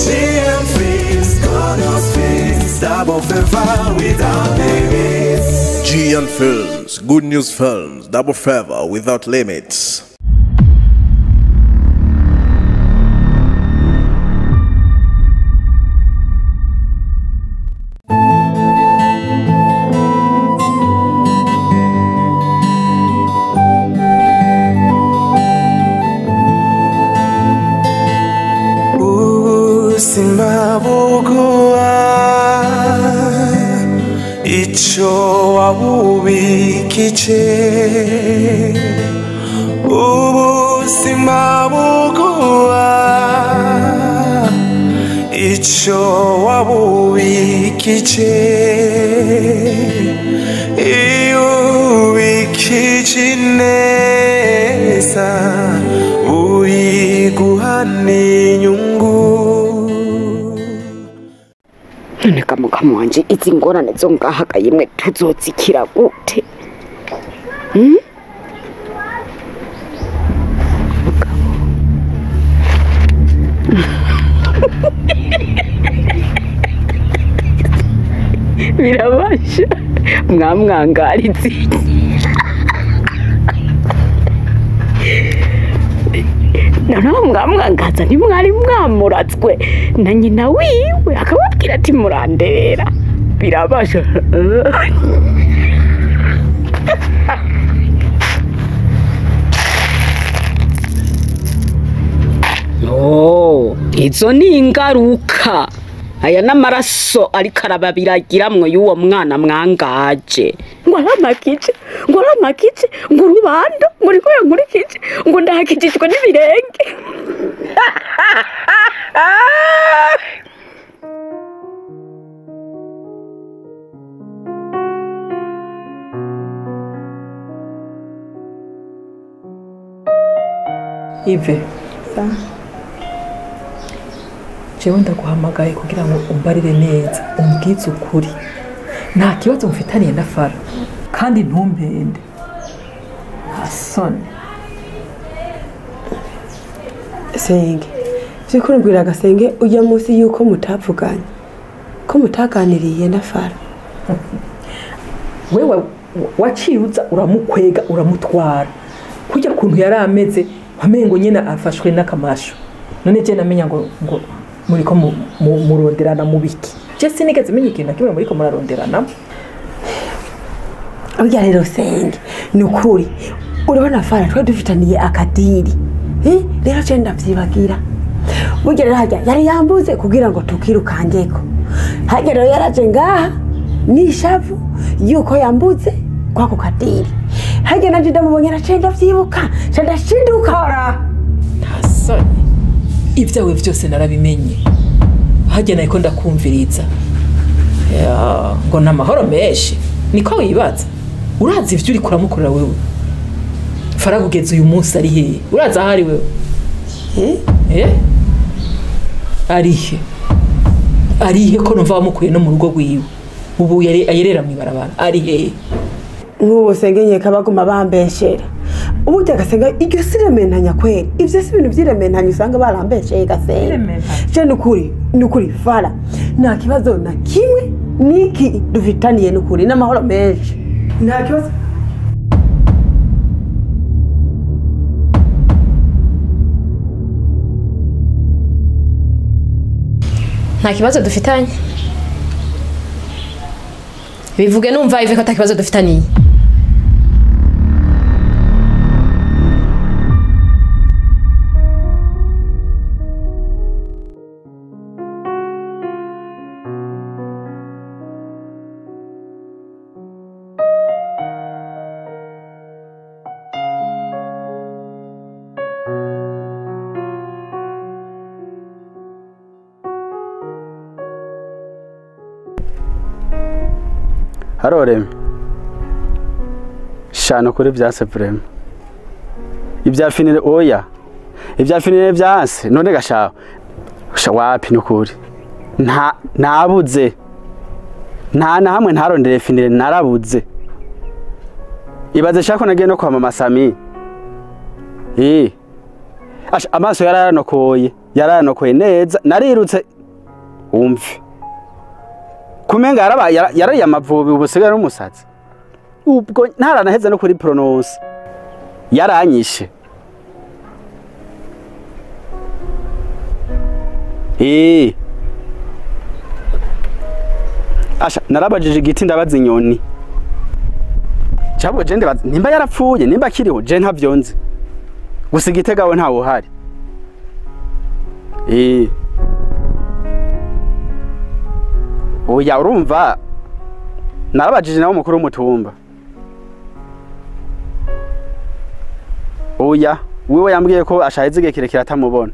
GN Films, good news films, double favor without limits. GN Films, good news films, double favor without limits. Simabukuwa icho wabubikije simabukuwa icho wabubikije ubikije neza uyiguhane inyungu. None kamukama wanje izi ngorane zo ngahaga yemwe tuzozikira gute? Birabasha mwamwangarizi noneho mwamwangaza ntimwari mwamuratswe na nyina wiwe akababwira ati murandera birabasha. Izo ni ingaruka aya n'amaraso ariko arababiragiramwo y'uwo mwana mwangaje ngo aramakije ngo rubando ngo riko yankurikije ngo ndahakijijwe n'ibirenge. Ive jewe ndaguhamagaye kugira ngo umbarire neza umbwize ukuri nta kibazo mfitaniye na Fara kandi ntumpende hasoni Senge sikuru mbwira Gasenge ujya munsi yuko mutavuganye ko mutaganiriye na Fara. wewe waciruza uramukwega uramutwara kujya kuntu yari ameze wamengo nyene afashwe n'akamasho none je namenya ngo muriko muronderana mubiki je sinigeze menya ikintu kimwe muriko muraronderana. Urya rero Senge nukuri urabona Fara twa dufitaniye akadiri rero je ndavyibagira burya rero hajya yari yambuze kugira ngo tukirukangeko hajya rero yaraje ngaha nishavu yuko yambuze kwako kadiri hajya naje ndamubonye nace ndavyibuka ndashinduka hasoni ibyawe byose narabimenye hajya nayiko ndakumviriza ngo namahoro menshi niko wibaza urazi ivyo uri kuramukorera wewe Fara kugeza uyu munsi ari hehe urazi ahari wewe arihe ko numva wamukuye no mu rugo rwiwe ubu ayerera mwibarabara ari hehe nk'ubu Senge nyeka baguma bambeshera ubu Gasenga iryo sirementanya kweli ivyo si ibintu vyirementanya usanga barambesheye Gasenga je nukuri Fara nta kibazo na kimwe niki dufitaniye nukuri n'amahoro menshi nta kibazo nta kibazo dufitanye bivuge numva Ive ko ata kibazo dufitaniye. Haroreme shano kuri byase vrema ibyafinire oya ibyafinire byase none gashaho wapi nukuri nabuze nta na hamwe ntarondere finire narabuze ibaze shako nagiye no kwa mama Sami amaso yararanokoye yaranokoye neza narirutse umve kumenga yari amavubi ubusigaye n'umusatsi ubwo ntaranaheze no kuri prononce yaranyishe asha narabajije igiti ndabaza inyoni cyabwo je ndibaza nimba yarapfuye nimba kiriho je ntavyonze gusa igitegawe ntawo uhari oya urumva narabajije nawe mukuru w'umutumba oya wiwe yambwiye ko ashaheze igihe kirekire atamubona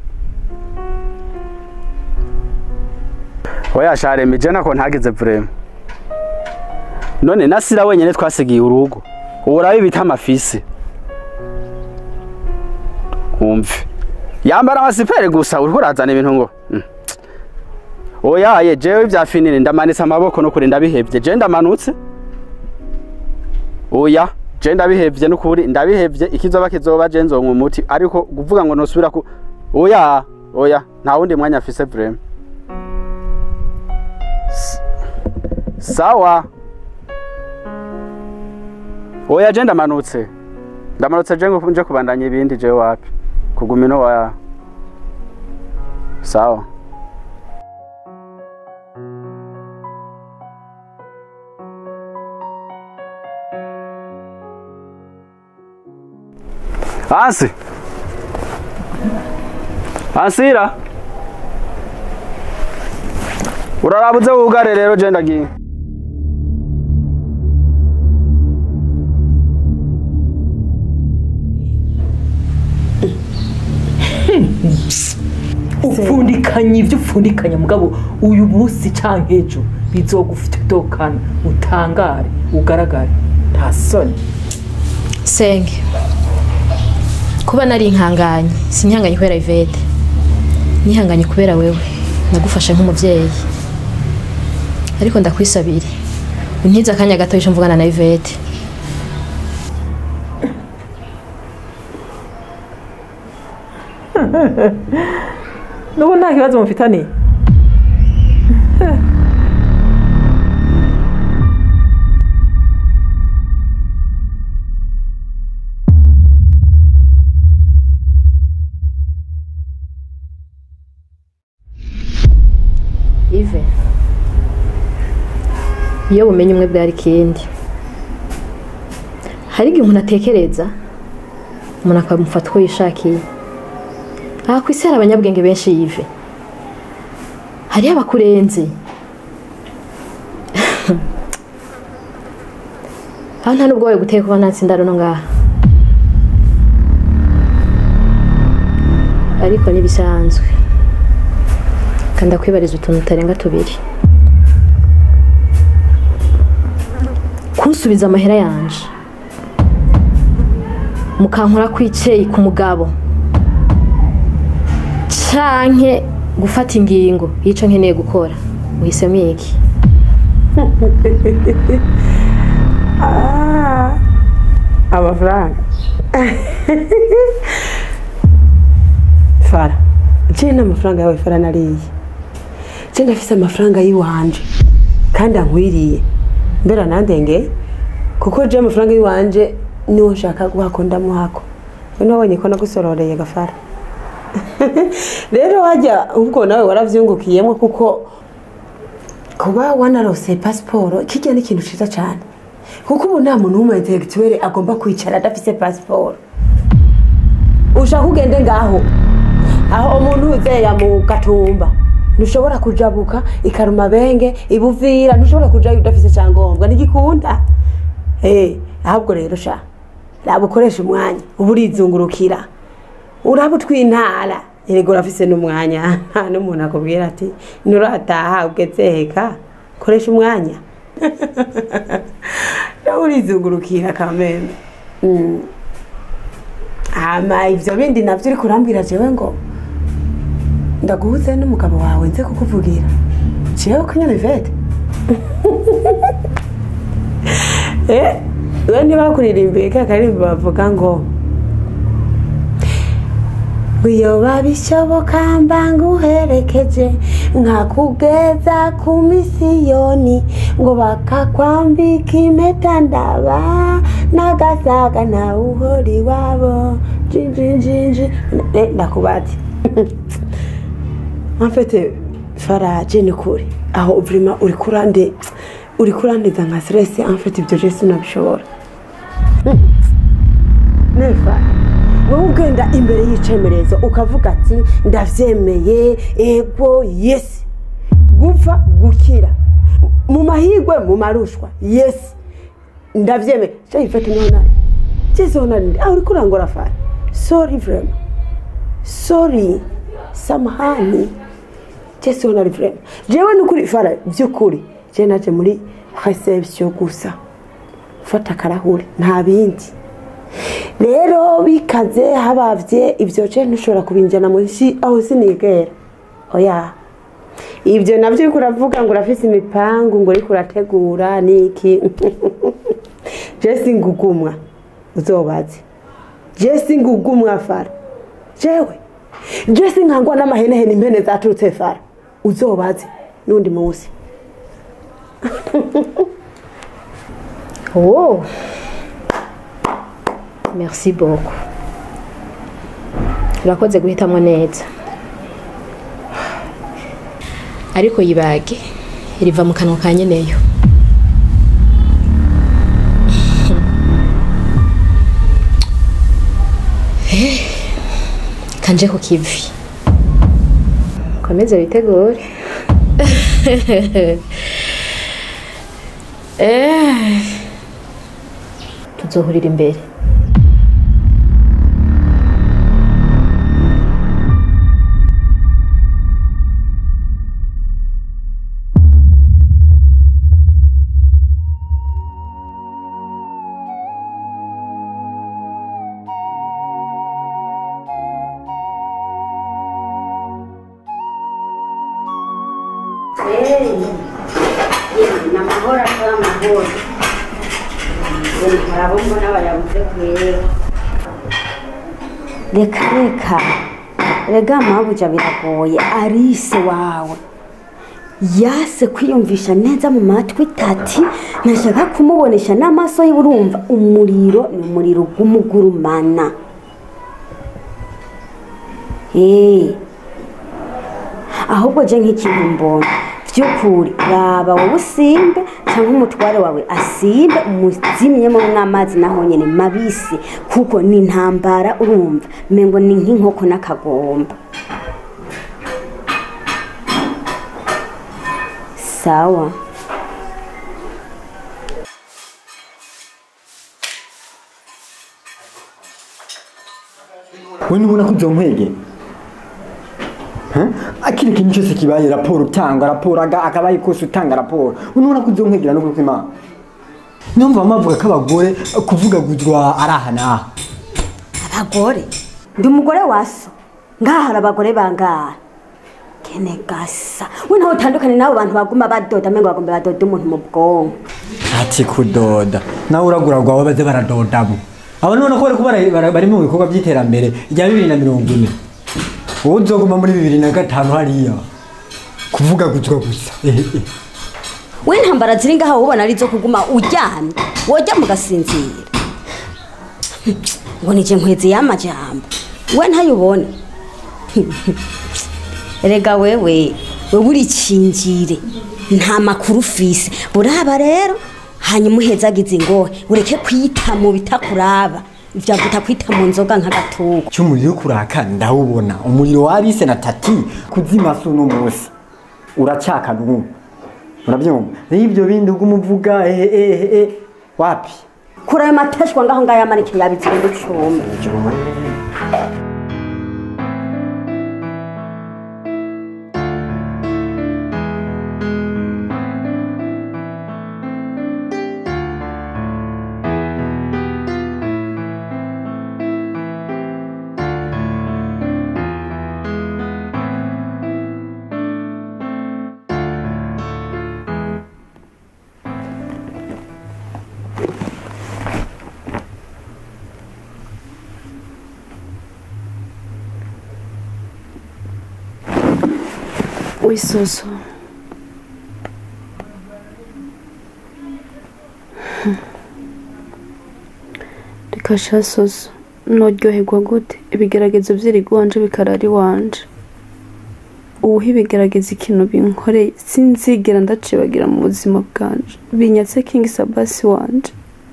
oya shareme je nako ntagize vraiment none nasira wenyene twasigiye urugo urabe bita amafisi umve yambara amasipere gusa uriko urazana ibintu ngo oya ye jewe bya finire ndamanitse amaboko no kuri ndabihevye je ndamanutse oya je ndabihevye n'ukuri ndabihevye ikizoba kizoba je nzonka umuti ariko kuvuga ngo nosubira ku oya nta wundi mwanya afise vraiment sawa oya je ndamanutse je ngo nje kubandanya ibindi je wapi kugumino wa sawa Ansira urarabuze wugare rero je ndagiye upfundikanye ibyo upfundikanye mugabo uyu munsi canke ejo bizogufite dokana utangare ugaragare nta soni Senge kuba nari inkanganye sinkanganye kubera Ivete nihanganye kubera wewe nagufashe nk'umuvyeyi ariko ndakwisabira untiza akanya gato yisho mvugana na Ivete nubu nta kibazo mufitaniye Ive iyo bumenye umwe bwari kindi hari igihe umuntu atekereza umuntu akamufata uko yishakiye aha ku isi hari abanyabwenge benshi Ive hariho abakurenze aho nta nubwo wowe guteye kuba nta sindaro no ngaha ariko n'ibisanzwe kandi akwibariza utuntu utarenga tubiri kunsubiza amahera yanje mukankora kwiceye ku mugabo canke gufata ingingo yico nkeneye gukora uhisemo iki amafaranga Fara je n'amafaranga yawe Fara nariye je ndafise amafaranga yiwanje kandi ankwiriye mbera nandenge kuko je amafaranga yiwanje niwo nshaka guhako ndamuhako none wabonye ko nagusororeye Gafara rero wajya ubwo nawe waravyungukiyemo kuko kuba wanarose passport kijya n'ikintu ciza cyane kuko ubu nta muntu w'umu intellectuel agomba kwicara adafise passport ushaka ugende ngaho aho umuntu uzeya mu Gatumba ntushobora kujabuka ikaruma benge ibuvira ntushobora kujayo udafise cyangombwa nigikunda ahubwo rero sha labukoresha umwanya uburizungurukira urabutwintara yego urafise n'umwanya n'umuntu akubwira ati nurataha ugezeheka koresha umwanya urizungurukira kameme ama ivyo bindi navyo uri kurambwira jewe ngo ndaguhuze n'umugabo wawe nze kukuvugira jewe ko nyene Ivete we niba kuririmbiye ka karimbo bavuga ngo iyo babishoboka mba nguherekeje nkakugeza ku misiyoni ngo bakakwambika impeta ndaba n'agasaga nawe uhora iwabo jinjinjinji ndakubaza amfete Faraje ni kuri aho vrima uri kurandeza nka stress amfete ibyo je sinabishobora nefa wowe ugenda imbere y'icemerezo ukavuga ati ndavyemeye ego yes gupfa gukira mu mahigwe mu marushwa yes ndavyemeye cyo ifete nona kizona ndi aho uri kurangora Fara sorry vrema sorry samahani kizona ndi vrema jewe nukuri Fara byukuri je naje muri reception gusa fata karahuri nta bindi rero bikaze habavye ivyo je ntushobora kubinjana munsi aho sinigera oya ibyo navyo kuravuga ngo urafise imipangu ngo uri kurategura niki je singugumwa uzobaze je singugumwa Fara jewe je sinkangwa n'amahenehene impene zaturutse Fara uzobaze nundi munsi Oh, merci beaucoup. Urakoze guhitamwo neza. Ariko yibage riva mu kanwa ka nyeneyo. Kanje ku kivi. Komeze witegure. Tuzohurira imbere. Namahora kwa mahora. Harabombo n'abayabuze kwera. Rega mabuja biragoye Arise wawe. Yase kwiyumvisha neza mu matwi tati nashaka kumubonesha n'amaso y'urumva umuriro ni umuriro gumugurumana. Ahubwo je nk'ikintu mbona byukuri raba wowe usimbe cyangwa umutware wawe asimbe umuzimye mu mwamazi naho nyene mabisi kuko ni ntambara urumva mengo ni nk'inkoko n'akagomba sawa we nubona ko uzonkwege akiri kintu cyose kibaye raporo utanga raporo akabaye ikose utanga raporo unubona ko uzonkwegera no kuko Imana niyo mva mavuga ko abagore kuvuga gujwa arahana abagore ndi umugore waso ngahara abagore bangaha kene gasa we ntaho utandukane nabo bantu baguma badoda mengo bagomba badoda umuntu mu bwonko ati kudoda nawe uraguragwa wabaze baradodamo abo none ko bari mu bikorwa by'iterambere rya 2040 wowe uzoguma muri 2005 hariya kuvuga gutwa gusa we ntambara ziri ngaho ubona ari zo kuguma uryamye wojya mugasinzira ngo nije nkweze y'amajambo we ntayubone rega wewe uri kingire nta makuru ufise buraba rero hanyuma uhezagize ingohe ureke kwita mu bitakuraba ivyavuta kwita mu nzoga nk'agatuko cy'umuriro kuraka ndawubona umuriro wa Arise na Tati kuzima suno munsi uracaka n'ubu urabyumva n'ibyo bindi ugumuvuga wapi kurayo matashwa ngaho ngaya manike yabitse n'icumba wisoso reka sha soso noryoherwa gute ibigeragezo vy'irigwanje bikarari wanje ubu ibigerageza ikintu binkoreye sinzigera ndacibagira mu buzima bwanje binyatse King Sabasi wanje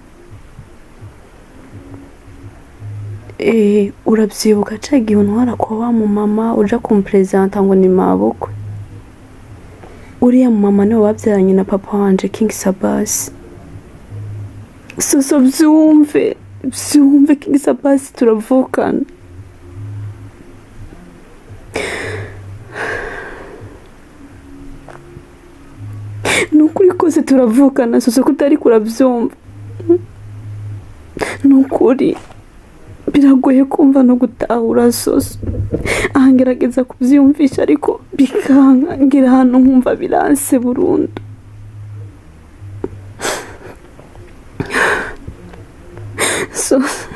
urabyibuka ca gihe untwara kwa wa mu mama uja kumpresenta ngo ni mabukwe uriya mu mama niwe wabyaranye na papa wanje King Sabasi soso byumve King Sabasi turavukana nukuri kose turavukana soso kutari kurabyumva nukuri biragoye kumva no gutahura soso ahangerageza kubyumvisha ariko bikanga ngira hano nkumva biranse burundu soso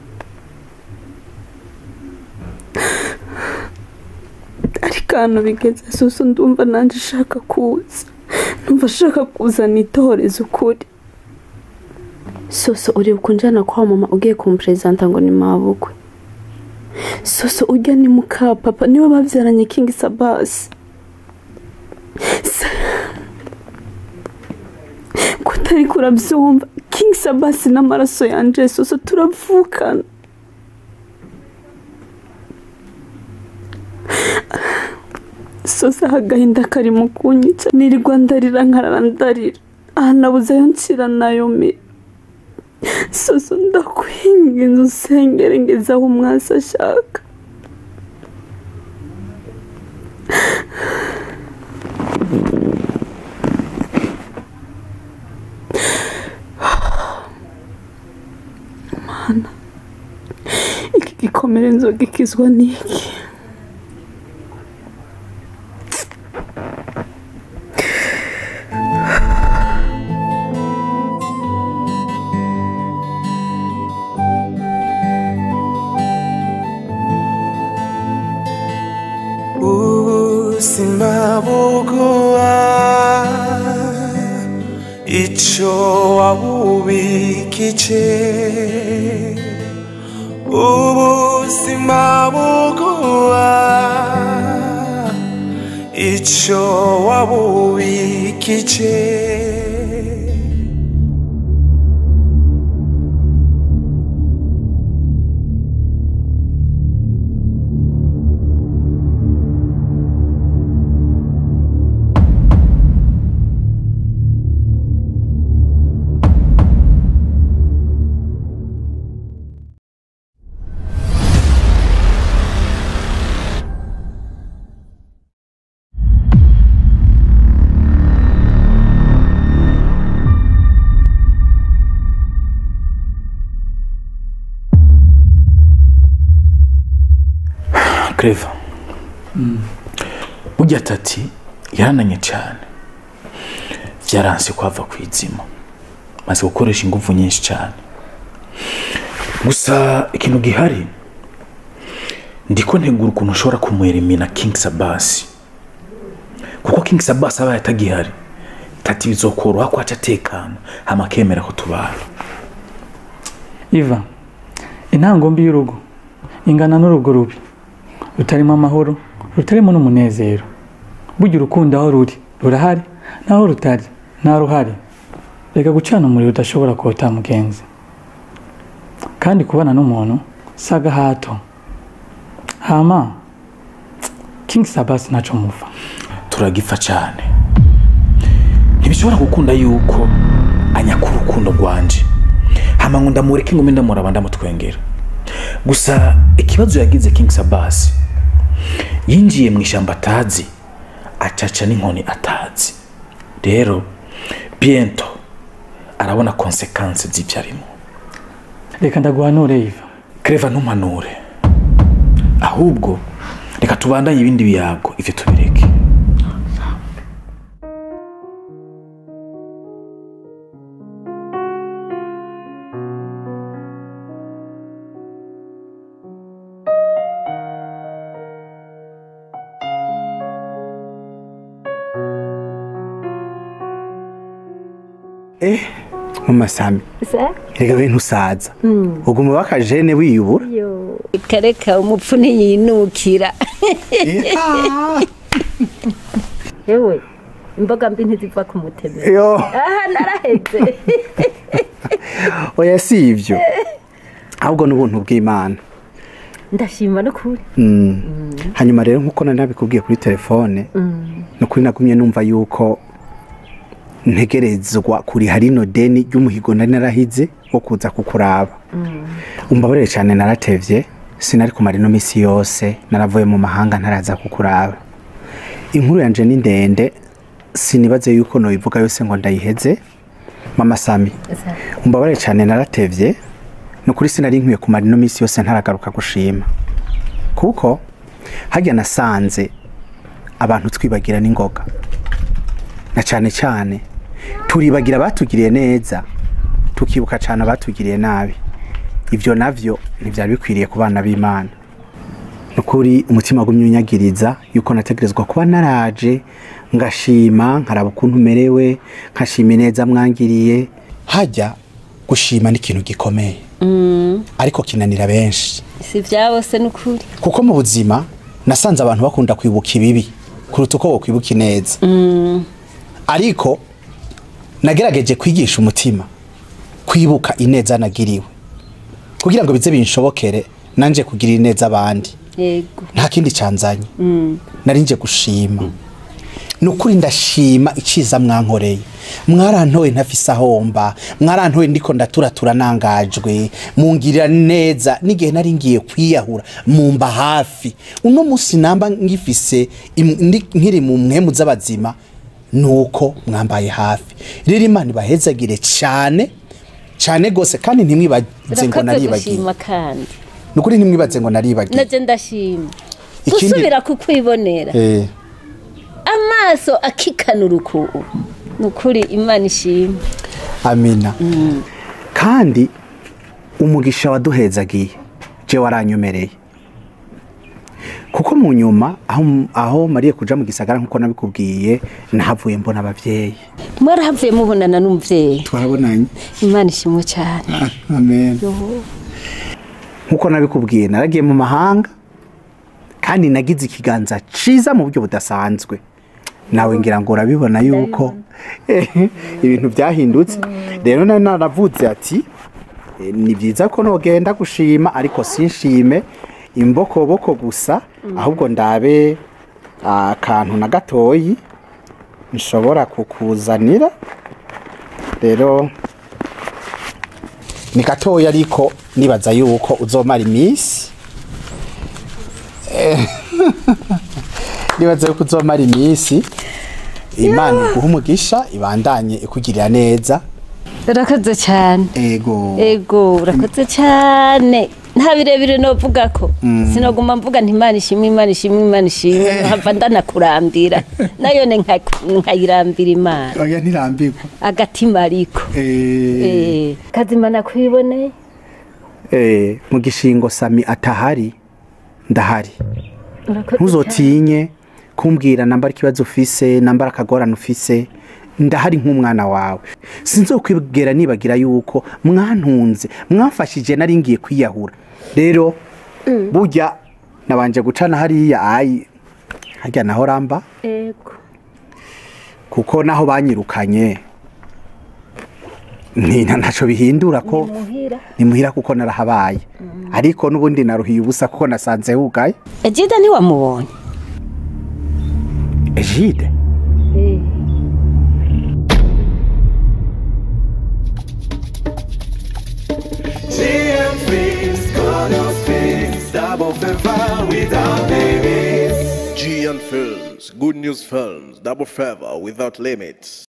ariko hano bigeze soso ndumva nanje shaka kuza numva shaka kuzana itorezo ukuri soso uri bukunjana kwa mama ugiye kumpresenta ngo ni mabukwe soso ujya ni muka papa niwe bavyaranye King Sabasi kutari kurabyumva King Sabasi n'amaraso yanje soso turavukana soso agahinda kari mu kunyica nirirwa ndarira nkararandarira ahanabuze ayo ncira nayo mi soso ndakwinginze usengere ngeze aho umwasi ashaka mana iki gikomere nzogikizwa n'iki Simabugua ico wabubikije Simabugua ico wabubikije Clever. Burya tati yarananye cyane. Byaranse kwava kwizima. Maze gukoresha ingufu nyinshi cyane. Gusa ikintu gihari ndiko ntegura ukuntu ushobora kumwerimina King Sabasi. Kuko King Sabasi aba yatagihari. Tati bizokoroha ko aca tekana amakemera ko tubara. Iva, intango mbi y'urugo ingana n'urugo rubi. Rutarimo amahoro, rutarimo n'umunezero. Burya urukundo aho ruri, rurahari, naho rutari, nta ruhari. Reka gucana umuriro udashobora kota mugenzi. Kandi kubana n'umuntu saga hato. Hama King Sabasi naco mufa. Turagifa cyane. Ntibishobora gukunda yuko anyakura urukundo rwanje. Hama ngo ndamureke ngo ndamuraba ndamutwengera. Gusa ikibazo yagize King Sabasi yinjiye mu ishyamba atazi acaca n'inkoni atazi. Rero biento arabona consequences z'ibyarimo. Reka ndaguhanure Iva. Clever ntumpanure. Ahubwo reka tubandanye ibindi biyago ivyo tubireke. Mama Sami rega bintu saza uguma bakajene wiyubura kareka umupfu ntiyinukira yewe imboga mbi ntiziva ku mutemero yo aha naraheze oya si ivyo ahubwo n'ubuntu bw'Imana ndashima no kuri hanyuma rero nkuko nabikubwiye kuri telefone no kuri nagumye numva yuko ntegerezwa kuri harino deni ry'umuhigo nari narahize wo kuza kukuraba umbabarire cyane naratevye sinari kumara ino misi yose naravuye mu mahanga ntaraza kukuraba inkuru yanje ni ndende sinibaze yuko no ivuga yose ngo ndayiheze Mama Sami umbabarire cyane naratevye no kuri sinari nkwiye kumara ino misi yose ntaragaruka gushima kuko hajya nasanze abantu twibagira n'ingoga na cyane turibagira batugiriye neza tukibuka cyane abatugiriye nabi ibyo navyo ntibyari bikwiriye ku bana b'Imana nukuri umutima gumyunyagiriza yuko nategerezwa kuba naraje ngashima nkaraba ukuntu merewe nkashima neza mwangiriye hajya gushima ni ikintu gikomeye ariko kinanira benshi si byabo se nukuri kuko mu buzima nasanze abantu bakunda kwibuka ibibi kuruta uko bakwibuka ineza ariko nagerageje kwigisha umutima kwibuka ineza nagiriwe kugira ngo bize binshobokere nanje kugira ineza abandi yego nta kindi canzanye nari nje gushima nukuri ndashima iciza mwankoreye mwarantoye ntafise ahomba mwarantoye ndiko ndaturatura nangajwe mungirira neza n'igihe nari ngiye kwiyahura mumba hafi uno musi namba ngifise nkiri mu mwemu z'abazima nuko mwambaye hafi rero Imana ibahezagire cyane gose kandi ntimwibaze ngo naribagiye nukuri ntimwibaze ngo naribagiye naje ndashima gusubira kukwibonera amaso akikanura uku nukuri Imana ishima amina kandi umugisha waduhezagiye je waranyumereye kuko mu nyuma aho mariye kuja mu gisagara nkuko nabikubwiye nahavuye mbona abavyeyi mwarahavuye mubonana n'umuvyeyi twarabonanye Imana ishimwe cyane amen nkuko nabikubwiye naragiye mu mahanga kandi nagize ikiganza ciza mu buryo budasanzwe nawe ngira ngo urabibona yuko ibintu byahindutse rero naravuze ati ni byiza ko nogenda gushima ariko sinshime imbokoboko gusa ahubwo ndabe akantu na gatoyi nshobora kukuzanira rero ni gatoya ariko nibaza yuko uzomara iminsi nibaza yuko uzomara iminsi Imana iguha umugisha ibandanye ikugirira neza urakoze cyane ego urakoze cyane nta birebire novuga ko sinoguma mvuga nti Imana ishimwe hava ndanakurambira nayo ne nkayirambira Imana oya ntirambirwa agatima ariko kazima nakwiboneye mu gishingo Sami atahari ndahari ntuzotinye kumbwira nambara ikibazo ufise nambara akagorana ufise ndahari nk'umwana wawe sinzokwibwira nibagira yuko mwantunze mwamfashije nari ngiye kwiyahura rero burya nabanje gucana hariya hajya naho ramba kuko naho banyirukanye ntaco bihindura ko ni muhira kuko narahabaye ariko nubundi naruhiye ubusa kuko nasanze hugaye Ejide ni wamubonye Ejide GM Films, Gonos Films, double favor without limits. GN Films, Good News Films, Double Favor Without Limits.